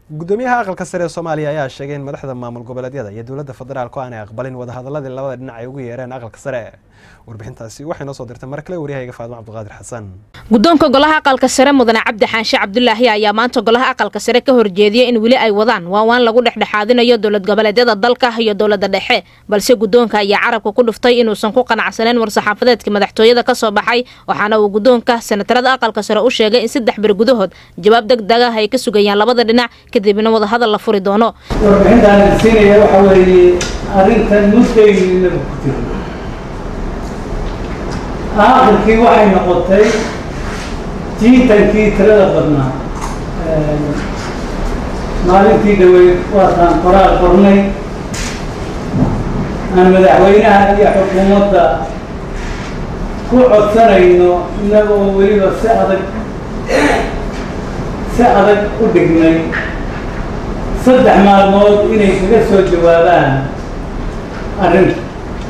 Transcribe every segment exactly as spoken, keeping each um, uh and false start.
gudoomiyaha aqalka sare ee Soomaaliya ayaa sheegay in madaxda maamul goboleedyada iyo dawladda federaalku aanay aqbalin wada hadaladii labada dhinac ay ugu yeereen aqalka sare. warbixintaasi waxay noo soo dirtay mar kale wariyayga Faadimo Cabdiqaadir Xasan. Gudoonka golaha aqalka sare Mudane Cabdi Xaanshe Cabdullaahi ayaa maanta golaha aqalka sare ka horjeediyay in wili ay wadaan waan lagu dhexdhexaadinayo dawlad goboleedyada dalka iyo dawladda dhexe, balse gudoonka ayaa carabka ku dhuftay inuusan ku qanacsaneyn war saxaafadeedka madaxtooyada ka soo baxay, waxaana uu gudoonka senatarada aqalka sare u sheegay in saddex bir gudahood jawaab degdeg ah ay ka sugayaan labada dhinac kadibna wada hadal la furi doono. warbixintan siinaya waxa weeye arrintan muddaynina ku jiro aakhirkii waxay noqotay jiitankii tirada badnaa maalintii dhaweyd waataan qoraal qornay aan madaxweynaha iyo xukuumadda ku codsanayno inagoo weliba si adag si adag u dhignay saddex maalmood inay kaga soo jawaabaan arrinta.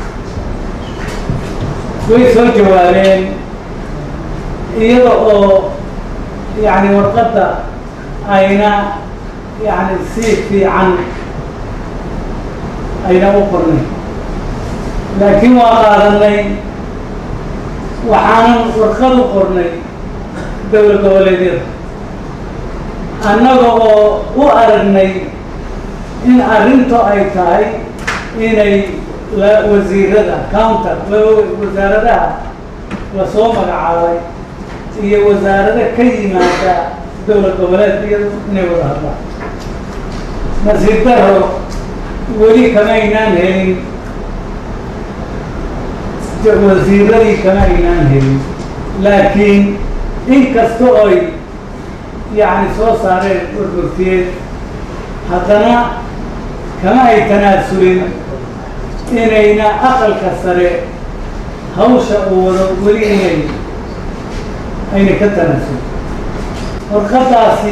way soo jawaabeen iyada oo yani warqadda ayna yani si fiican ayna u qornay, laakiin waa qaadanay waxaanan warqad u qornay dawlad goboleedyada annaga oo u aragnay in arrintu ay tahay inay la wasiirada counter wasaaradaha la soo magacaabay iyo wasaarada ka yimaada dawlad goboleedyadu inay wada hadlaan. nasiib daro weli kama aynaan helin wasiiradii kama aynaan helin, laakiin inkasta oy yani soo saareen wargurtiyeed haddana kama ay tanaasulin inayna aqalka sare hawsha uu wado weli inay ayna ka tanaasulin. warqadaasi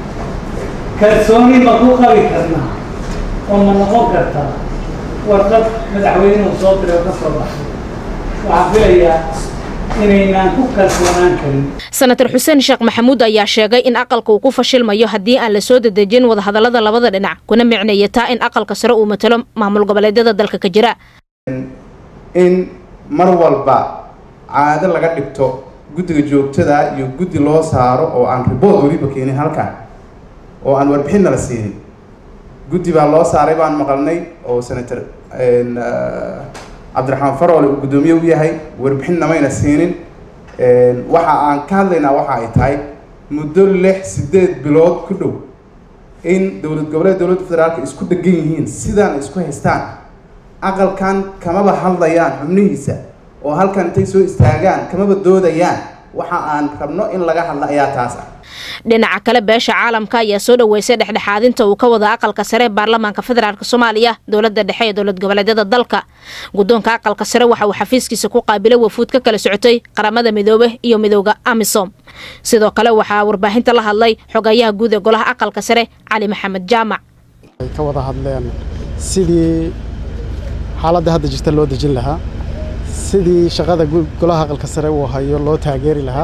kalsooni ma ku qabi karnaa oo ma noqon kartaa warqad madaxweynuhu soo diray oo ka soo baxay? waxaan filayaa inaynaan ku kalsoonaan karin. senator xuseen sheekh maxamuud ayaa sheegay in aqalka uu ku fashilmayo haddii aan la soo dedejin wada hadalada labada dhinac, kuna micneeya taa in aqalka sare uu matalo maamul goboleedyada dalka ka jira. in mar walba caado laga dhigto guddiga joogtada iyo guddi loo saaro oo aan report waliba keenin halkan oo aan warbixin la siinin. guddi baa loo saaray baan maqalnay oo senator Cabdiraxmaan Faroole uu gudoomiye u yahay, warbixin namayna siinin. waxa aan ka hadlaynaa waxa ay tahay muddo lix sideed bilood ku dhow in dawlad goboleed dawladda federaalka isku dhagan yihiin sidaan isku haystaan. aqalkan kamaba hadlayaan xubnihiisa oo halkan intay soo istaagaan kamaba doodayaan. waxa aan rabno in laga hadla ayaa taas ah. dhinaca kale beesha caalamka ayaa soo dhaweysay dhexdhexaadinta uu ka wada aqalka sare baarlamaanka federaalka Soomaaliya dawladda dhexe ee dawlad goboleedyada dalka. gudoonka aqalka sare waxa uu xafiiskiisa ku qaabilay wafuud ka kala socotay qaramada midoobay iyo midowga AMISOM. sidoo kale waxa warbaahinta la hadlay xogayaha guud ee golaha aqalka sare Cali Maxamed Jaamac. ay ka wada hadleen sidii xaaladda hadda jirta loo dejin lahaa, sidii shaqada golaha aqalka sare uu hayo loo taageeri lahaa,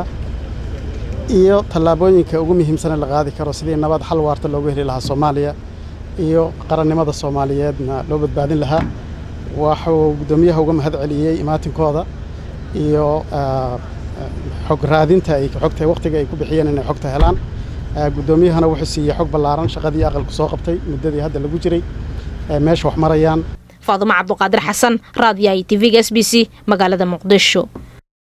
iyo tallaabooyinka ugu muhiimsan ee la qaadi karo sidii nabad xal waarta loogu heli lahaa Soomaaliya iyo qarannimada Soomaaliyeedna loo badbaadin lahaa. waxuu gudoomiyaha uga mahad celiyay imaatinkooda iyo xog raadinta ay xogta waqtiga ay ku bixiyeen inay xogta helaan. gudoomiyahana wuxuu siiyay xog ballaaran shaqadii aqalku soo qabtay muddadii hadda lagu jiray meesha wax marayaan. Faadimo Cabdiqaadir Xasan, raadiyaha T V-ga S B C magaalada Muqdisho.